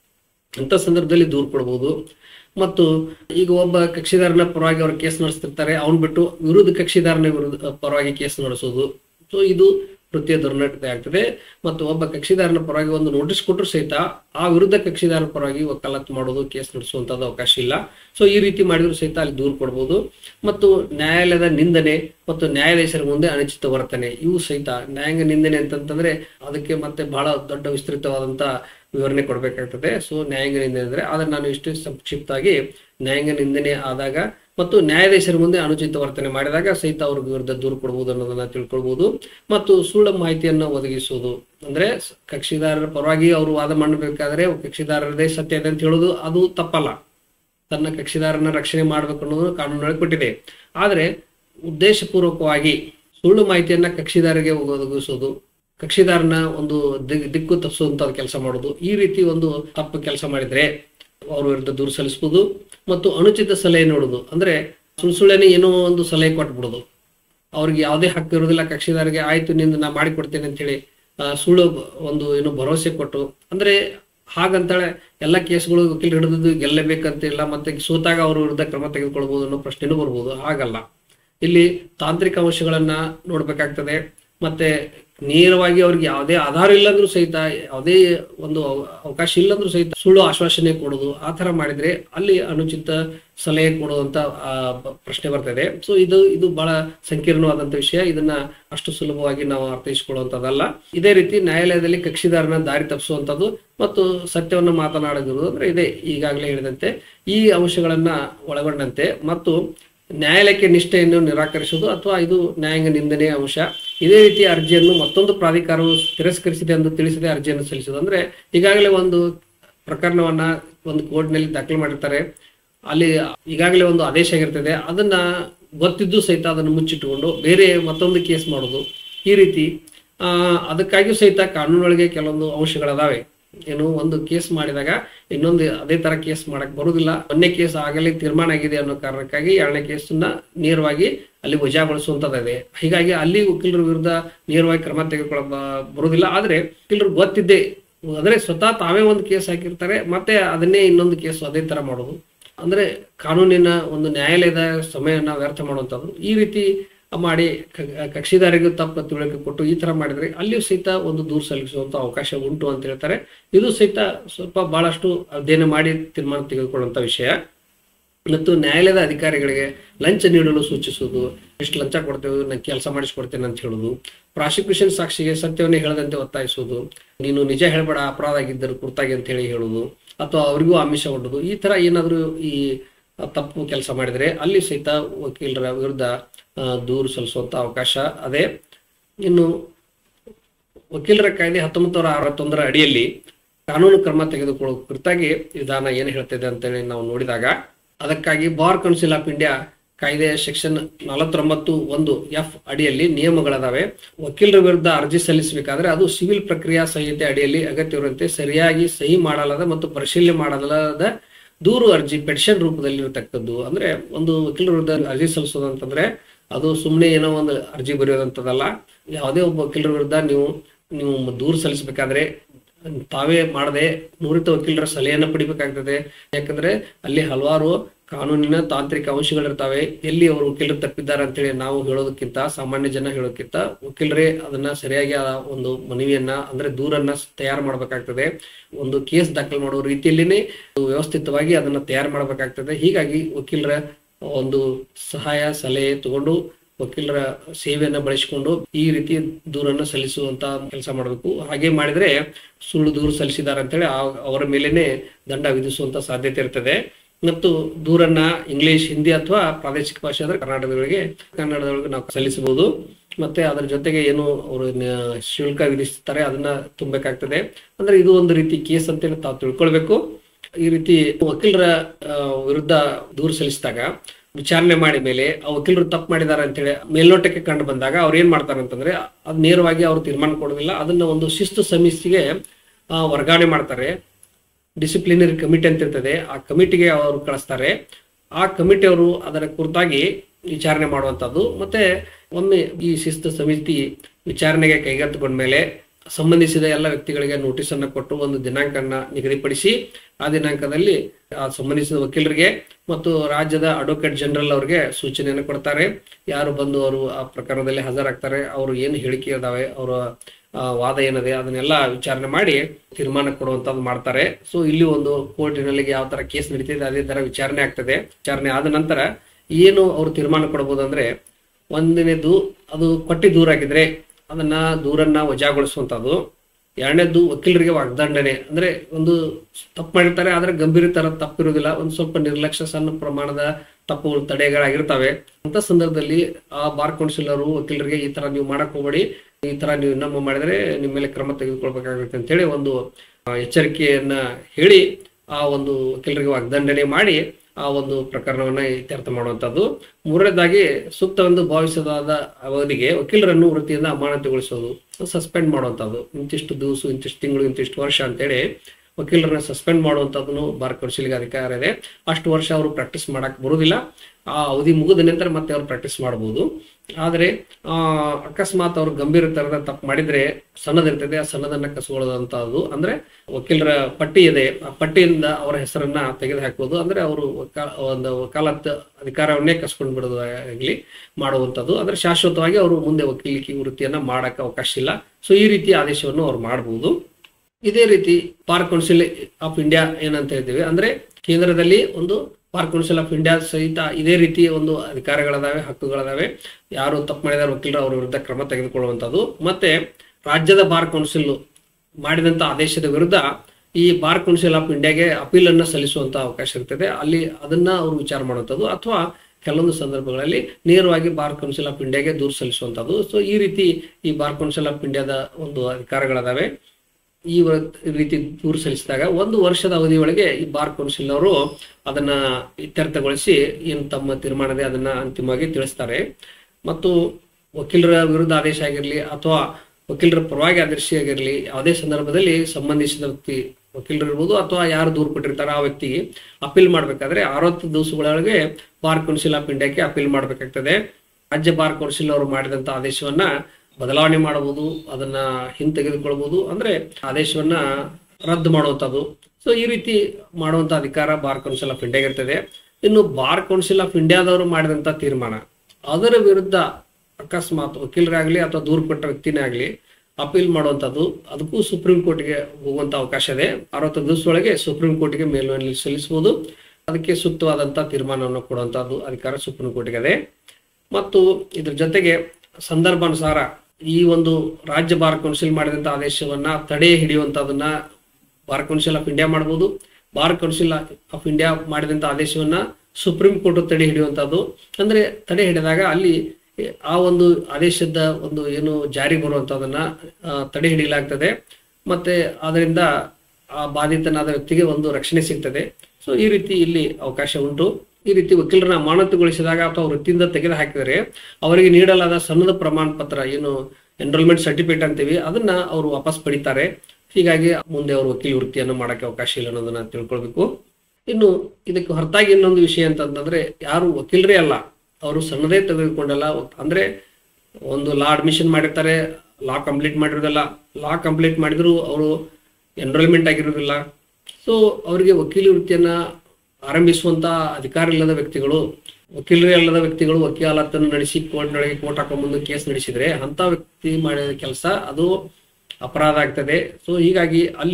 ಅಂತ ಸಂದರ್ಭದಲ್ಲಿ ದೂರು ಕೊಡಬಹುದು. ಮತ್ತು ಈಗ ಒಬ್ಬ ಕಕ್ಷಿದಾರನ ಪರವಾಗಿ ಅವ್ರ ಕೇಸ್ ನಡೆಸ್ತಿರ್ತಾರೆ, ಅವ್ನ್ ಬಿಟ್ಟು ವಿರುದ್ಧ ಕಕ್ಷಿದಾರನ ವಿರುದ್ಧ ಪರವಾಗಿ ಕೇಸ್ ನಡೆಸೋದು. ಸೊ ಇದು ವೃತ್ತಿಯ ದುರ್ನಡತೆ ಆಗ್ತದೆ. ಮತ್ತು ಒಬ್ಬ ಕಕ್ಷಿದಾರನ ಪರವಾಗಿ ಒಂದು ನೋಟಿಸ್ ಕೊಟ್ಟರು ಸಹಿತ ಆ ವಿರುದ್ಧ ಕಕ್ಷಿದಾರನ ಪರವಾಗಿ ವಕಾಲತ್ ಮಾಡೋದು, ಕೇಸ್ ನಡೆಸುವಂತದ್ದು ಅವಕಾಶ ಇಲ್ಲ. ಸೊ ಈ ರೀತಿ ಮಾಡಿದ್ರು ಸಹಿತ ಅಲ್ಲಿ ದೂರು ಕೊಡಬಹುದು. ಮತ್ತು ನ್ಯಾಯಾಲಯದ ನಿಂದನೆ ಮತ್ತು ನ್ಯಾಯಾಧೀಶರ ಮುಂದೆ ಅನುಚಿತ ವರ್ತನೆ ಇವು ಸಹಿತ ನ್ಯಾಯಾಂಗ ನಿಂದನೆ ಅಂತಂತಂದ್ರೆ ಅದಕ್ಕೆ ಮತ್ತೆ ಬಹಳ ದೊಡ್ಡ ವಿಸ್ತೃತವಾದಂತ ವಿವರಣೆ ಕೊಡ್ಬೇಕಾಗ್ತದೆ. ಸೊ ನ್ಯಾಯಾಂಗ ನಿಂದನೆ ಅಂದ್ರೆ ಆದ್ರೆ ನಾನು ಇಷ್ಟು ಸಂಕ್ಷಿಪ್ತವಾಗಿ ನ್ಯಾಯಾಂಗ ನಿಂದನೆ ಆದಾಗ ಮತ್ತು ನ್ಯಾಯಾಧೀಶರ ಮುಂದೆ ಅನುಚಿತ ವರ್ತನೆ ಮಾಡಿದಾಗ ಸಹಿತ ಅವ್ರ ವಿರುದ್ಧ ದೂರು ಕೊಡಬಹುದು ಅನ್ನೋದನ್ನ ತಿಳ್ಕೊಳ್ಬಹುದು. ಮತ್ತು ಸುಳ್ಳು ಮಾಹಿತಿಯನ್ನ ಒದಗಿಸುವುದು ಅಂದ್ರೆ ಕಕ್ಷಿದಾರರ ಪರವಾಗಿ ಅವರು ವಾದ ಮಾಡಬೇಕಾದ್ರೆ ಕಕ್ಷಿದಾರರದೇ ಸತ್ಯ ಇದೆ ಅಂತ ಹೇಳೋದು ಅದು ತಪ್ಪಲ್ಲ. ತನ್ನ ಕಕ್ಷಿದಾರನ ರಕ್ಷಣೆ ಮಾಡ್ಬೇಕು ಅನ್ನೋದು ಕಾನೂನೊಳಗೆ ಕೊಟ್ಟಿದೆ. ಆದ್ರೆ ಉದ್ದೇಶಪೂರ್ವಕವಾಗಿ ಸುಳ್ಳು ಮಾಹಿತಿಯನ್ನ ಕಕ್ಷಿದಾರರಿಗೆ ಒದಗಿಸೋದು, ಕಕ್ಷಿದಾರನ ಒಂದು ದಿಕ್ಕು ತಪ್ಪಿಸುವಂತ ಕೆಲಸ ಮಾಡೋದು, ಈ ರೀತಿ ಒಂದು ತಪ್ಪು ಕೆಲಸ ಮಾಡಿದ್ರೆ ಅವ್ರ ವಿರುದ್ಧ ದೂರು ಸಲ್ಲಿಸಬಹುದು. ಮತ್ತು ಅನುಚಿತ ಸಲಹೆ ನೋಡುದು ಅಂದ್ರೆ ಸುಳ್ಳು ಸುಳ್ಳೇನೆ ಏನೋ ಒಂದು ಸಲಹೆ ಕೊಟ್ಬಿಡುದು, ಅವ್ರಿಗೆ ಯಾವುದೇ ಹಕ್ಕು ಇರೋದಿಲ್ಲ ಕಕ್ಷಿದಾರಿಗೆ, ಆಯ್ತು ನಿಂದ ನಾ ಮಾಡಿಕೊಡ್ತೇನೆ ಅಂತ ಹೇಳಿ ಸುಳ್ಳು ಒಂದು ಏನು ಭರವಸೆ ಕೊಟ್ಟು, ಅಂದ್ರೆ ಹಾಗಂತಾಳೆ ಎಲ್ಲ ಕೇಸ್ಗಳು ವಕೀಲರು ಹಿಡಿದು ಗೆಲ್ಲಬೇಕಂತ ಇಲ್ಲ, ಮತ್ತೆ ಸೋತಾಗ ಅವ್ರ ವಿರುದ್ಧ ಕ್ರಮ ತೆಗೆದುಕೊಳ್ಬಹುದು ಅನ್ನೋ ಪ್ರಶ್ನೆನೂ ಬರ್ಬೋದು. ಹಾಗಲ್ಲ, ಇಲ್ಲಿ ತಾಂತ್ರಿಕ ಅಂಶಗಳನ್ನ ನೋಡ್ಬೇಕಾಗ್ತದೆ. ಮತ್ತೆ ನೇರವಾಗಿ ಅವ್ರಿಗೆ ಯಾವುದೇ ಆಧಾರ ಇಲ್ಲಂದ್ರೂ ಸಹಿತ ಯಾವುದೇ ಒಂದು ಅವಕಾಶ ಇಲ್ಲಂದ್ರೂ ಸಹಿತ ಸುಳ್ಳು ಆಶ್ವಾಸನೆ ಕೊಡೋದು, ಆ ತರ ಮಾಡಿದ್ರೆ ಅಲ್ಲಿ ಅನುಚಿತ ಸಲಹೆ ಕೊಡುವಂತ ಪ್ರಶ್ನೆ ಬರ್ತದೆ. ಸೊ ಇದು ಇದು ಬಹಳ ಸಂಕೀರ್ಣವಾದಂತ ವಿಷಯ, ಇದನ್ನ ಅಷ್ಟು ಸುಲಭವಾಗಿ ನಾವು ಅರ್ಥೈಸಿಕೊಳ್ಳುವಂತದ್ದಲ್ಲ. ಇದೇ ರೀತಿ ನ್ಯಾಯಾಲಯದಲ್ಲಿ ಕಕ್ಷಿದಾರನ ದಾರಿ ತಪ್ಪಿಸುವಂತದ್ದು ಮತ್ತು ಸತ್ಯವನ್ನ ಮಾತನಾಡದಿರುವುದು ಅಂದ್ರೆ ಇದೆ ಈಗಾಗಲೇ ಹೇಳಿದಂತೆ ಈ ಅಂಶಗಳನ್ನ ಒಳಗೊಂಡಂತೆ. ಮತ್ತು ನ್ಯಾಯಾಲಯಕ್ಕೆ ನಿಷ್ಠೆಯನ್ನು ನಿರಾಕರಿಸುವುದು ಅಥವಾ ಇದು ನ್ಯಾಯಾಂಗ ನಿಂದನೆಯ ಅಂಶ. ಇದೇ ರೀತಿಯ ಅರ್ಜಿಯನ್ನು ಮತ್ತೊಂದು ಪ್ರಾಧಿಕಾರವು ತಿರಸ್ಕರಿಸಿದೆ ಎಂದು ತಿಳಿಸದೆ ಅರ್ಜಿಯನ್ನು ಸಲ್ಲಿಸುವುದು ಅಂದ್ರೆ ಈಗಾಗಲೇ ಒಂದು ಪ್ರಕರಣವನ್ನ ಒಂದು ಕೋರ್ಟ್ನಲ್ಲಿ ದಾಖಲು ಮಾಡಿರ್ತಾರೆ, ಅಲ್ಲಿ ಈಗಾಗಲೇ ಒಂದು ಆದೇಶ ಆಗಿರ್ತದೆ, ಅದನ್ನ ಗೊತ್ತಿದ್ದು ಸಹಿತ ಅದನ್ನು ಮುಚ್ಚಿಟ್ಟುಕೊಂಡು ಬೇರೆ ಮತ್ತೊಂದು ಕೇಸ್ ಮಾಡೋದು, ಈ ರೀತಿ ಆ ಅದಕ್ಕಾಗಿಯೂ ಸಹಿತ ಕಾನೂನೊಳಗೆ ಕೆಲವೊಂದು ಅಂಶಗಳದಾವೆ. ಏನು, ಒಂದು ಕೇಸ್ ಮಾಡಿದಾಗ ಇನ್ನೊಂದು ಅದೇ ತರ ಕೇಸ್ ಮಾಡಕ್ ಬರುದಿಲ್ಲ. ಒಂದನೇ ಕೇಸ್ ಆಗಲೇ ತೀರ್ಮಾನ ಆಗಿದೆ ಅನ್ನೋ ಕಾರಣಕ್ಕಾಗಿ ಎರಡನೇ ಕೇಸನ್ನ ನೇರವಾಗಿ ಅಲ್ಲಿ ವಜಾಗೊಳಿಸುವಂತದಿದೆ. ಹೀಗಾಗಿ ಅಲ್ಲಿ ವಕೀಲರ ವಿರುದ್ಧ ನೇರವಾಗಿ ಕ್ರಮ ತೆಗೆದುಕೊಳ್ಳ ಬರುವುದಿಲ್ಲ. ಆದ್ರೆ ವಕೀಲರು ಗೊತ್ತಿದ್ದೆ ಅಂದ್ರೆ ಸ್ವತಃ ತಾವೇ ಒಂದು ಕೇಸ್ ಹಾಕಿರ್ತಾರೆ, ಮತ್ತೆ ಅದನ್ನೇ ಇನ್ನೊಂದು ಕೇಸ್ ಅದೇ ತರ ಮಾಡೋದು ಅಂದ್ರೆ ಕಾನೂನಿನ ಒಂದು ನ್ಯಾಯಾಲಯದ ಸಮಯನ ವ್ಯರ್ಥ ಮಾಡುವಂತದ್ದು. ಈ ರೀತಿ ಮಾಡಿ ಕಕ್ಷಿದಾರರಿಗೂ ತಪ್ಪು ತಿಳುವಳಿಕೆ ಕೊಟ್ಟು ಈ ತರ ಮಾಡಿದ್ರೆ ಅಲ್ಲಿಯೂ ಸಹಿತ ಒಂದು ದೂರು ಸಲ್ಲಿಸುವಂತ ಅವಕಾಶ ಉಂಟು ಅಂತ ಹೇಳ್ತಾರೆ. ಇದು ಸಹಿತ ಸ್ವಲ್ಪ ಬಹಳಷ್ಟು ಅಧ್ಯಯನ ಮಾಡಿ ತೀರ್ಮಾನ ತೆಗೆದುಕೊಳ್ಳುವಂತ ವಿಷಯ. ಮತ್ತು ನ್ಯಾಯಾಲಯದ ಅಧಿಕಾರಿಗಳಿಗೆ ಲಂಚ ನೀಡಲು ಸೂಚಿಸುವುದು, ಇಷ್ಟು ಲಂಚ ಕೊಡ್ತೇವೆ ನಾನು ಕೆಲಸ ಮಾಡಿಸ್ಕೊಡ್ತೇನೆ ಅಂತ ಹೇಳುದು, ಪ್ರಾಸಿಕ್ಯೂಷನ್ ಸಾಕ್ಷಿಗೆ ಸತ್ಯವನ್ನೇ ಹೇಳದಂತೆ ಒತ್ತಾಯಿಸುವುದು, ನೀನು ನಿಜ ಹೇಳಬೇಡ ಅಪರಾಧ ಆಗಿದ್ದರು ಕುರ್ತಾಗಿ ಅಂತ ಹೇಳಿ ಹೇಳುದು, ಅಥವಾ ಅವರಿಗೂ ಆಮಿಷ ಒಡ್ಡುದು, ಈ ತರ ಏನಾದ್ರು ಈ ತಪ್ಪು ಕೆಲಸ ಮಾಡಿದ್ರೆ ಅಲ್ಲಿ ಸಹಿತ ವಕೀಲರ ವಿರುದ್ಧ ದೂರು ಸಲ್ಲಿಸುವಂತ ಅವಕಾಶ ಅದೇ. ಇನ್ನು ವಕೀಲರ ಕಾಯ್ದೆ ಹತ್ತೊಂಬತ್ತು ನೂರ ಅರವತ್ತೊಂದರ ಅಡಿಯಲ್ಲಿ ಕಾನೂನು ಕ್ರಮ ತೆಗೆದುಕೊಳ್ಳುವ ಕುರಿತಾಗಿ ವಿಧಾನ ಏನ್ ಹೇಳ್ತಿದೆ ಅಂತೇಳಿ ನಾವು ನೋಡಿದಾಗ, ಅದಕ್ಕಾಗಿ ಬಾರ್ ಕೌನ್ಸಿಲ್ ಆಫ್ ಇಂಡಿಯಾ ಕಾಯ್ದೆಯ ಸೆಕ್ಷನ್ ನಲವತ್ತೊಂಬತ್ತು ಒಂದು ಎಫ್ ಅಡಿಯಲ್ಲಿ ನಿಯಮಗಳದಾವೆ. ವಕೀಲರ ವಿರುದ್ಧ ಅರ್ಜಿ ಸಲ್ಲಿಸಬೇಕಾದ್ರೆ ಅದು ಸಿವಿಲ್ ಪ್ರಕ್ರಿಯಾ ಸಂಹಿತೆ ಅಡಿಯಲ್ಲಿ ಅಗತ್ಯವಿರುವಂತೆ ಸರಿಯಾಗಿ ಸಹಿ ಮಾಡಲಾದ ಮತ್ತು ಪರಿಶೀಲನೆ ಮಾಡಲಾದ ದೂರು ಅರ್ಜಿ ಪೆಟಿಷನ್ ರೂಪದಲ್ಲಿ ಇರತಕ್ಕದ್ದು. ಅಂದ್ರೆ ಒಂದು ವಕೀಲರ ವಿರುದ್ಧ ಅರ್ಜಿ ಸಲ್ಲಿಸೋದು ಅಂತಂದ್ರೆ ಅದು ಸುಮ್ಮನೆ ಏನೋ ಒಂದು ಅರ್ಜಿ ಬರೆಯೋದಂತದಲ್ಲ. ಯಾವುದೇ ಒಬ್ಬ ವಕೀಲರ ವಿರುದ್ಧ ನೀವು ನೀವು ದೂರು ಸಲ್ಲಿಸಬೇಕಾದ್ರೆ ತಾವೇ ಮಾಡದೆ ನುರಿತ ವಕೀಲರ ಸಲಹೆಯನ್ನು ಪಡಿಬೇಕಾಗ್ತದೆ. ಯಾಕಂದ್ರೆ ಅಲ್ಲಿ ಹಲವಾರು ಕಾನೂನಿನ ತಾಂತ್ರಿಕ ಅಂಶಗಳಿರ್ತಾವೆ. ಎಲ್ಲಿ ಅವರು ವಕೀಲರು ತಪ್ಪಿದ್ದಾರೆ ಅಂತೇಳಿ ನಾವು ಹೇಳೋದಕ್ಕಿಂತ, ಸಾಮಾನ್ಯ ಜನ ಹೇಳೋದಕ್ಕಿಂತ ವಕೀಲರೇ ಅದನ್ನ ಸರಿಯಾಗಿ ಆ ಒಂದು ಮನವಿಯನ್ನ ಅಂದ್ರೆ ದೂರನ್ನ ತಯಾರು ಮಾಡ್ಬೇಕಾಗ್ತದೆ. ಒಂದು ಕೇಸ್ ದಾಖಲು ಮಾಡುವ ರೀತಿಯಲ್ಲಿನೇ ವ್ಯವಸ್ಥಿತವಾಗಿ ಅದನ್ನ ತಯಾರು ಮಾಡ್ಬೇಕಾಗ್ತದೆ. ಹೀಗಾಗಿ ವಕೀಲರ ಒಂದು ಸಹಾಯ ಸಲಹೆ ತಗೊಂಡು ವಕೀಲರ ಸೇವೆಯನ್ನ ಬಳಸಿಕೊಂಡು ಈ ರೀತಿ ದೂರನ್ನು ಸಲ್ಲಿಸುವಂತ ಕೆಲಸ ಮಾಡಬೇಕು. ಹಾಗೆ ಮಾಡಿದ್ರೆ ಸುಳ್ಳು ದೂರು ಸಲ್ಲಿಸಿದ್ದಾರೆ ಅಂತೇಳಿ ಅವರ ಮೇಲೇನೆ ದಂಡ ವಿಧಿಸುವಂತ ಸಾಧ್ಯತೆ ಇರ್ತದೆ. ಮತ್ತು ದೂರನ್ನ ಇಂಗ್ಲಿಷ್, ಹಿಂದಿ ಅಥವಾ ಪ್ರಾದೇಶಿಕ ಭಾಷೆ ಅಂದ್ರೆ ಕರ್ನಾಟಕದೊಳಗೆ ಕನ್ನಡದೊಳಗೆ ನಾವು ಸಲ್ಲಿಸಬಹುದು. ಮತ್ತೆ ಅದರ ಜೊತೆಗೆ ಏನು ಅವರು ಶುಲ್ಕ ವಿಧಿಸ್ತಾರೆ ಅದನ್ನ ತುಂಬಬೇಕಾಗ್ತದೆ. ಅಂದ್ರೆ ಇದು ಒಂದು ರೀತಿ ಕೇಸ್ ಅಂತೇಳಿ ತಾವು ತಿಳ್ಕೊಳ್ಬೇಕು. ಈ ರೀತಿ ವಕೀಲರ ವಿರುದ್ಧ ದೂರು ಸಲ್ಲಿಸಿದಾಗ ವಿಚಾರಣೆ ಮಾಡಿ ಮೇಲೆ ಆ ವಕೀಲರು ತಪ್ಪು ಮಾಡಿದ್ದಾರೆ ಅಂತೇಳಿ ಮೇಲ್ನೋಟಕ್ಕೆ ಕಂಡು ಬಂದಾಗ ಅವ್ರು ಏನ್ ಮಾಡ್ತಾರೆ ಅಂತಂದ್ರೆ ಅದ್ ನೇರವಾಗಿ ಅವ್ರು ತೀರ್ಮಾನ ಕೊಡೋದಿಲ್ಲ. ಅದನ್ನ ಒಂದು ಶಿಸ್ತು ಸಮಿತಿಗೆ ವರ್ಗಾವಣೆ ಮಾಡ್ತಾರೆ. ಡಿಸಿಪ್ಲಿನರಿ ಕಮಿಟಿ ಅಂತ ಇರ್ತದೆ, ಆ ಕಮಿಟಿಗೆ ಅವರು ಕಳಿಸ್ತಾರೆ. ಆ ಕಮಿಟಿ ಅವರು ಅದರ ಕುರಿತಾಗಿ ವಿಚಾರಣೆ ಮಾಡುವಂತದ್ದು. ಮತ್ತೆ ಒಮ್ಮೆ ಈ ಶಿಸ್ತು ಸಮಿತಿ ವಿಚಾರಣೆಗೆ ಕೈಗೆತ್ತಿಕೊಂಡ ಮೇಲೆ ಸಂಬಂಧಿಸಿದ ಎಲ್ಲ ವ್ಯಕ್ತಿಗಳಿಗೆ ನೋಟಿಸ್ ಅನ್ನ ಕೊಟ್ಟು ಒಂದು ದಿನಾಂಕನ ನಿಗದಿಪಡಿಸಿ ಆ ದಿನಾಂಕದಲ್ಲಿ ಆ ಸಂಬಂಧಿಸಿದ ವಕೀಲರಿಗೆ ಮತ್ತು ರಾಜ್ಯದ ಅಡ್ವೊಕೇಟ್ ಜನರಲ್ ಅವರಿಗೆ ಸೂಚನೆಯನ್ನು ಕೊಡ್ತಾರೆ. ಯಾರು ಬಂದು ಅವರು ಆ ಪ್ರಕರಣದಲ್ಲಿ ಹಾಜರಾಗ್ತಾರೆ, ಅವರು ಏನು ಹೇಳಿಕೆ ಇದಾವೆ, ಅವರ ವಾದ ಏನಿದೆ ಅದನ್ನೆಲ್ಲ ವಿಚಾರಣೆ ಮಾಡಿ ತೀರ್ಮಾನ ಕೊಡುವಂತದ್ದು ಮಾಡ್ತಾರೆ. ಸೊ ಇಲ್ಲಿ ಒಂದು ಕೋರ್ಟಿನಲ್ಲಿ ಯಾವ ತರ ಕೇಸ್ ನಡೀತಿದೆ ಅದೇ ತರ ವಿಚಾರಣೆ ಆಗ್ತದೆ. ವಿಚಾರಣೆ ಆದ ನಂತರ ಏನು ಅವರು ತೀರ್ಮಾನ ಕೊಡಬಹುದು ಅಂದ್ರೆ, ಒಂದನೇದು ಅದು ಕೊಟ್ಟಿ ದೂರಾಗಿದ್ರೆ ಅದನ್ನ ದೂರನ್ನ ವಜಾಗೊಳಿಸುವಂತದ್ದು. ಎರಡನೇದು ವಕೀಲರಿಗೆ ವಾಗ್ದಂಡನೆ, ಅಂದ್ರೆ ಒಂದು ತಪ್ಪು ಮಾಡಿರ್ತಾರೆ ಆದ್ರೆ ಗಂಭೀರ ತರ ತಪ್ಪಿರುವುದಿಲ್ಲ, ಒಂದು ಸ್ವಲ್ಪ ನಿರ್ಲಕ್ಷ್ಯ ಸಣ್ಣ ಪ್ರಮಾಣದ ತಪ್ಪುಗಳು ತಡೆಗಳಾಗಿರ್ತವೆ. ಅಂತ ಸಂದರ್ಭದಲ್ಲಿ ಆ ಬಾರ್ ಕೌನ್ಸಿಲ್ ಅವರು ವಕೀಲರಿಗೆ ಈ ತರ ನೀವು ಮಾಡಕ್ ಹೋಗಬೇಡಿ, ಈ ತರ ನೀವು ಇನ್ನೊಮ್ಮೆ ಮಾಡಿದ್ರೆ ನಿಮ್ಮ ಮೇಲೆ ಕ್ರಮ ತೆಗೆದುಕೊಳ್ಬೇಕಾಗುತ್ತೆ ಅಂತ ಹೇಳಿ ಒಂದು ಎಚ್ಚರಿಕೆಯನ್ನ ಹೇಳಿ ಆ ಒಂದು ವಕೀಲರಿಗೆ ವಾಗ್ದಂಡನೆ ಮಾಡಿ ಆ ಒಂದು ಪ್ರಕರಣವನ್ನ ಇತ್ಯರ್ಥ ಮಾಡುವಂತದ್ದು. ಮೂರನೇದಾಗಿ ಸೂಕ್ತವೆಂದು ಭಾವಿಸದಾದ ಅವಧಿಗೆ ವಕೀಲರನ್ನು ವೃತ್ತಿಯಿಂದ ಅಮಾನತುಗೊಳಿಸೋದು, ಸಸ್ಪೆಂಡ್ ಮಾಡುವಂತದ್ದು. ಇಂತಿಷ್ಟು ದಿವಸ, ಇಂತಿಷ್ಟು ತಿಂಗಳು, ಇಂತಿಷ್ಟು ವರ್ಷ ಅಂತೇಳಿ ವಕೀಲರನ್ನ ಸಸ್ಪೆಂಡ್ ಮಾಡುವಂತದ್ದು ಬಾರ್ ಕೌನ್ಸಿಲ್ಗೆ ಅಧಿಕಾರ ಇದೆ. ಅಷ್ಟು ವರ್ಷ ಅವರು ಪ್ರಾಕ್ಟೀಸ್ ಮಾಡಕ್ ಬರುವುದಿಲ್ಲ. ಆ ಅವಧಿ ಮುಗಿದ ನಂತರ ಮತ್ತೆ ಅವ್ರು ಪ್ರಾಕ್ಟೀಸ್ ಮಾಡಬಹುದು. ಆದ್ರೆ ಆ ಅಕಸ್ಮಾತ್ ಅವ್ರು ಗಂಭೀರ ತರದ ತಪ್ಪು ಮಾಡಿದ್ರೆ ಸನ್ನದಿರ್ತದೆ, ಆ ಸನ್ನದನ್ನ ಕಸ್ಕೊಳ್ಳೋದಂತದ್ದು. ಅಂದ್ರೆ ವಕೀಲರ ಪಟ್ಟಿ ಇದೆ, ಆ ಪಟ್ಟಿಯಿಂದ ಅವರ ಹೆಸರನ್ನ ತೆಗೆದು ಹಾಕುವುದು, ಅಂದ್ರೆ ಅವರು ಒಂದು ವಕಾಲತ್ ಅಧಿಕಾರವನ್ನೇ ಕಸ್ಕೊಂಡು ಬಿಡೋದು ಆಗ್ಲಿ ಮಾಡುವಂತದ್ದು. ಅಂದ್ರೆ ಶಾಶ್ವತವಾಗಿ ಅವರು ಮುಂದೆ ವಕೀಲಿಕೆ ವೃತ್ತಿಯನ್ನ ಮಾಡಕ್ಕೆ ಅವಕಾಶ ಇಲ್ಲ. ಸೊ ಈ ರೀತಿ ಆದೇಶವನ್ನು ಅವ್ರು ಮಾಡಬಹುದು. ಇದೇ ರೀತಿ ಬಾರ್ ಕೌನ್ಸಿಲ್ ಆಫ್ ಇಂಡಿಯಾ ಏನಂತ ಹೇಳ್ತೀವಿ ಅಂದ್ರೆ ಕೇಂದ್ರದಲ್ಲಿ ಒಂದು ಬಾರ್ ಕೌನ್ಸಿಲ್ ಆಫ್ ಇಂಡಿಯಾ ಸಹಿತ ಇದೇ ರೀತಿ ಒಂದು ಅಧಿಕಾರಗಳದಾವೆ, ಹಕ್ಕುಗಳದಾವೆ. ಯಾರು ತಪ್ಪು ಮಾಡಿದಾರೆ ವಕೀಲರು ಅವ್ರ ವಿರುದ್ಧ ಕ್ರಮ ತೆಗೆದುಕೊಳ್ಳುವಂಥದ್ದು. ಮತ್ತೆ ರಾಜ್ಯದ ಬಾರ್ ಕೌನ್ಸಿಲ್ ಮಾಡಿದಂತ ಆದೇಶದ ವಿರುದ್ಧ ಈ ಬಾರ್ ಕೌನ್ಸಿಲ್ ಆಫ್ ಇಂಡಿಯಾಗೆ ಅಪೀಲ್ ಅನ್ನ ಸಲ್ಲಿಸುವಂತ ಅವಕಾಶ ಇರ್ತದೆ. ಅಲ್ಲಿ ಅದನ್ನ ಅವರು ವಿಚಾರ ಮಾಡುವಂಥದ್ದು, ಅಥವಾ ಕೆಲವೊಂದು ಸಂದರ್ಭಗಳಲ್ಲಿ ನೇರವಾಗಿ ಬಾರ್ ಕೌನ್ಸಿಲ್ ಆಫ್ ಇಂಡಿಯಾಗೆ ದೂರು ಸಲ್ಲಿಸುವಂಥದ್ದು. ಸೊ ಈ ರೀತಿ ಈ ಬಾರ್ ಕೌನ್ಸಿಲ್ ಆಫ್ ಇಂಡಿಯಾದ ಒಂದು ಅಧಿಕಾರಗಳದಾವೆ. ಈ ರೀತಿ ದೂರು ಸಲ್ಲಿಸಿದಾಗ ಒಂದು ವರ್ಷದ ಅವಧಿಯೊಳಗೆ ಈ ಬಾರ್ ಕೌನ್ಸಿಲ್ ಅವರು ಅದನ್ನ ಇತ್ಯರ್ಥಗೊಳಿಸಿ ಏನು ತಮ್ಮ ತೀರ್ಮಾನದ ಅದನ್ನ ಅಂತಿಮವಾಗಿ ತಿಳಿಸ್ತಾರೆ. ಮತ್ತು ವಕೀಲರ ವಿರುದ್ಧ ಆದೇಶ ಆಗಿರ್ಲಿ ಅಥವಾ ವಕೀಲರ ಪರವಾಗಿ ಆದೇಶ ಆಗಿರ್ಲಿ, ಯಾವುದೇ ಸಂದರ್ಭದಲ್ಲಿ ಸಂಬಂಧಿಸಿದ ವ್ಯಕ್ತಿ ವಕೀಲರು ಇರ್ಬೋದು ಅಥವಾ ಯಾರು ದೂರು ಕೊಟ್ಟಿರ್ತಾರ ಆ ವ್ಯಕ್ತಿಗೆ ಅಪೀಲ್ ಮಾಡ್ಬೇಕಾದ್ರೆ ಅರವತ್ತು ದಿವಸಗಳೊಳಗೆ ಬಾರ್ ಕೌನ್ಸಿಲ್ ಆಫ್ ಇಂಡಿಯಾಕ್ಕೆ ಅಪೀಲ್ ಮಾಡ್ಬೇಕಾಗ್ತದೆ. ರಾಜ್ಯ ಬಾರ್ ಕೌನ್ಸಿಲ್ ಅವರು ಮಾಡಿದಂತ ಆದೇಶವನ್ನ ಬದಲಾವಣೆ ಮಾಡಬಹುದು, ಅದನ್ನ ಹಿಂತೆಗೆದುಕೊಳ್ಬಹುದು, ಅಂದ್ರೆ ಆದೇಶವನ್ನ ರದ್ದು ಮಾಡುವಂತದ್ದು. ಸೊ ಈ ರೀತಿ ಮಾಡುವಂತ ಅಧಿಕಾರ ಬಾರ್ ಕೌನ್ಸಿಲ್ ಆಫ್ ಇಂಡಿಯಾಗೆ ಇರ್ತದೆ. ಇನ್ನು ಬಾರ್ ಕೌನ್ಸಿಲ್ ಆಫ್ ಇಂಡಿಯಾದವರು ಮಾಡಿದಂತ ತೀರ್ಮಾನ ಅದರ ವಿರುದ್ಧ ಅಕಸ್ಮಾತ್ ವಕೀಲರಾಗ್ಲಿ ಅಥವಾ ದೂರು ಕೊಟ್ಟ ವ್ಯಕ್ತಿನೇ ಆಗ್ಲಿ ಅಪೀಲ್ ಮಾಡುವಂತದ್ದು, ಅದಕ್ಕೂ ಸುಪ್ರೀಂ ಕೋರ್ಟ್ಗೆ ಹೋಗುವಂತ ಅವಕಾಶ ಇದೆ. ಅರವತ್ತು ದಿವಸದೊಳಗೆ ಸುಪ್ರೀಂ ಕೋರ್ಟ್ಗೆ ಮೇಲ್ಮನವಿ ಸಲ್ಲಿಸಬಹುದು. ಅದಕ್ಕೆ ಸೂಕ್ತವಾದಂತ ತೀರ್ಮಾನವನ್ನು ಕೊಡುವಂತದ್ದು ಅಧಿಕಾರ ಸುಪ್ರೀಂ ಕೋರ್ಟ್ಗೆ ಇದೆ. ಮತ್ತು ಇದ್ರ ಜೊತೆಗೆ ಸಂದರ್ಭಾನುಸಾರ ಈ ಒಂದು ರಾಜ್ಯ ಬಾರ್ ಕೌನ್ಸಿಲ್ ಮಾಡಿದಂತ ಆದೇಶವನ್ನ ತಡೆ ಹಿಡಿಯುವಂತದನ್ನ ಬಾರ್ ಕೌನ್ಸಿಲ್ ಆಫ್ ಇಂಡಿಯಾ ಮಾಡಬಹುದು. ಬಾರ್ ಕೌನ್ಸಿಲ್ ಆಫ್ ಇಂಡಿಯಾ ಮಾಡಿದಂತ ಆದೇಶವನ್ನ ಸುಪ್ರೀಂ ಕೋರ್ಟ್ ತಡೆ ಹಿಡಿಯುವಂತದ್ದು. ಅಂದ್ರೆ ತಡೆ ಹಿಡಿದಾಗ ಅಲ್ಲಿ ಆ ಒಂದು ಆದೇಶದ ಒಂದು ಏನು ಜಾರಿ ಬರುವಂತದನ್ನ ತಡೆ ಹಿಡಿಯಲಾಗ್ತದೆ. ಮತ್ತೆ ಅದರಿಂದ ಆ ಬಾಧಿತನಾದ ವ್ಯಕ್ತಿಗೆ ಒಂದು ರಕ್ಷಣೆ ಸಿಗ್ತದೆ. ಸೊ ಈ ರೀತಿ ಇಲ್ಲಿ ಅವಕಾಶ ಉಂಟು. ಈ ರೀತಿ ವಕೀಲರನ್ನ ಅಮಾನತುಗೊಳಿಸಿದಾಗ ಅಥವಾ ವೃತ್ತಿಯಿಂದ ತೆಗೆದು ಹಾಕಿದರೆ ಅವರಿಗೆ ನೀಡಲಾದ ಸನ್ನದ ಪ್ರಮಾಣ ಪತ್ರ ಏನು ಎನ್ರೋಲ್ಮೆಂಟ್ ಸರ್ಟಿಫಿಕೇಟ್ ಅಂತೀವಿ ಅದನ್ನ ಅವರು ವಾಪಸ್ ಪಡಿತಾರೆ. ಹೀಗಾಗಿ ಮುಂದೆ ಅವರು ವಕೀಲ ವೃತ್ತಿಯನ್ನು ಮಾಡಕ್ಕೆ ಅವಕಾಶ ಇಲ್ಲ ಅನ್ನೋದನ್ನ ತಿಳ್ಕೊಳ್ಬೇಕು. ಇನ್ನು ಇದಕ್ಕೆ ಹೊರತಾಗಿ ಇನ್ನೊಂದು ವಿಷಯ ಅಂತಂದ್ರೆ, ಯಾರು ವಕೀಲರೇ ಅಲ್ಲ, ಅವರು ಸನ್ನದೇ ತೆಗೆದುಕೊಂಡಲ್ಲ, ಅಂದ್ರೆ ಒಂದು ಲಾ ಅಡ್ಮಿಷನ್ ಮಾಡಿರ್ತಾರೆ, ಲಾ ಕಂಪ್ಲೀಟ್ ಮಾಡಿರೋದಿಲ್ಲ, ಲಾ ಕಂಪ್ಲೀಟ್ ಮಾಡಿದ್ರು ಅವರು ಎನ್ರೋಲ್ಮೆಂಟ್ ಆಗಿರೋದಿಲ್ಲ. ಸೊ ಅವರಿಗೆ ವಕೀಲ ವೃತ್ತಿಯನ್ನ ಆರಂಭಿಸುವಂತ ಅಧಿಕಾರ ಇಲ್ಲದ ವ್ಯಕ್ತಿಗಳು, ವಕೀಲರೇ ಅಲ್ಲದ ವ್ಯಕ್ತಿಗಳು ವಕೀಲಾತನ್ನು ನಡೆಸಿ ಕೋರ್ಟ್ನೊಳಗೆ ಕೋರ್ಟ್ ಹಾಕೊಂಡ್ಬಂದು ಕೇಸ್ ನಡೆಸಿದ್ರೆ ಅಂತ ವ್ಯಕ್ತಿ ಮಾಡಿದ ಕೆಲಸ ಅದು ಅಪರಾಧ ಆಗ್ತದೆ. ಸೊ ಹೀಗಾಗಿ ಅಲ್ಲಿ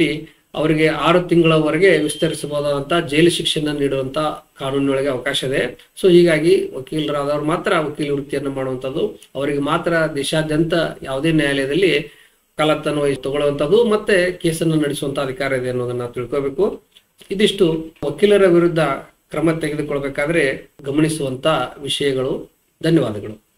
ಅವರಿಗೆ ಆರು ತಿಂಗಳವರೆಗೆ ವಿಸ್ತರಿಸಬಹುದಾದಂತ ಜೈಲು ಶಿಕ್ಷೆಯನ್ನು ನೀಡುವಂತ ಕಾನೂನಿನೊಳಗೆ ಅವಕಾಶ ಇದೆ. ಸೊ ಹೀಗಾಗಿ ವಕೀಲರಾದವರು ಮಾತ್ರ ವಕೀಲ ವೃತ್ತಿಯನ್ನು ಮಾಡುವಂಥದ್ದು, ಅವರಿಗೆ ಮಾತ್ರ ದೇಶಾದ್ಯಂತ ಯಾವುದೇ ನ್ಯಾಯಾಲಯದಲ್ಲಿ ವಕಾಲತ್ತನ್ನು ತಗೊಳ್ಳುವಂಥದ್ದು ಮತ್ತೆ ಕೇಸನ್ನು ನಡೆಸುವಂತ ಅಧಿಕಾರ ಇದೆ ಅನ್ನೋದನ್ನ ತಿಳ್ಕೋಬೇಕು. ಇದಿಷ್ಟು ವಕೀಲರ ವಿರುದ್ಧ ಕ್ರಮ ತೆಗೆದುಕೊಳ್ಬೇಕಾದ್ರೆ ಗಮನಿಸುವಂತ ವಿಷಯಗಳು. ಧನ್ಯವಾದಗಳು.